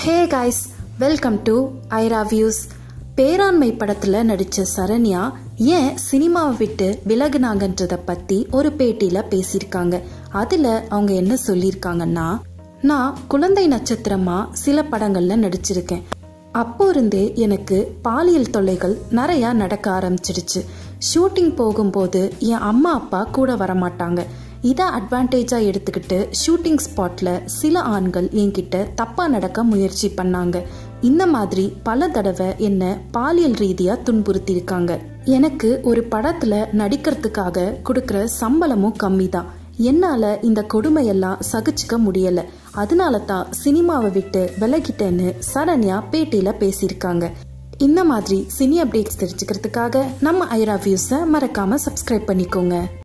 Hey guys, welcome to Aira views. Peranmai படத்துல நடிச்ச சரண்யா ஏன் சினிமாவை விட்டு விலகுனாங்கன்றத பத்தி ஒரு பேட்டியில பேசியிருக்காங்க. அதுல அவங்க என்ன சொல்லியிருக்காங்கன்னா, நான் குழந்தை நட்சத்திரமா சில படங்கள்ல நடிச்சிருக்கேன். அப்போ இருந்தே எனக்கு பாலியல் தொல்லைகள் நிறைய நடக்க ஆரம்பிச்சிடுச்சு. ஷூட்டிங் போகும்போது என் அம்மா அப்பா கூட வரமாட்டாங்க. இதை அட்வான்டேஜா எடுத்துக்கிட்டு ஷூட்டிங் ஸ்பாட்ல சில ஆண்கள் என்கிட்ட தப்பா நடக்க முயற்சி பண்ணாங்க. இந்த மாதிரி பல தடவை என்ன பாலியல் ரீதியா துன்புறுத்திருக்காங்க. எனக்கு ஒரு படத்துல நடிக்கிறதுக்காக கொடுக்கற சம்பளமும் கம்மி தான். என்னால இந்த கொடுமையெல்லாம் சகிச்சுக்க முடியல. அதனால தான் சினிமாவை விட்டு விலகிட்டேன்னு சரண்யா பேட்டியில பேசியிருக்காங்க. இந்த மாதிரி சினி அப்டேட்ஸ் தெரிஞ்சுக்கிறதுக்காக நம்ம ஐரா வியூஸை மறக்காம சப்ஸ்கிரைப் பண்ணிக்கோங்க.